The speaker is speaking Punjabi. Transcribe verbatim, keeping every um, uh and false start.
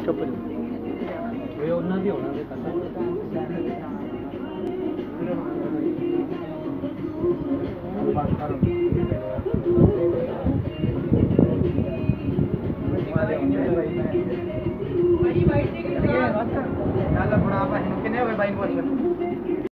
ਚੁੱਪ ਜੋ ਓਏ ਉਹਨਾਂ ਦੀ ਹੋਣਾ ਦੇ ਕਰਦਾ ਬਾਤ ਕਰੋ भाई वाइट टिकट ਚੱਲ ਬਣਾ ਭਾਈ ਕਿੰਨੇ ਹੋ ਗਏ ਬਾਈ ਨੂੰ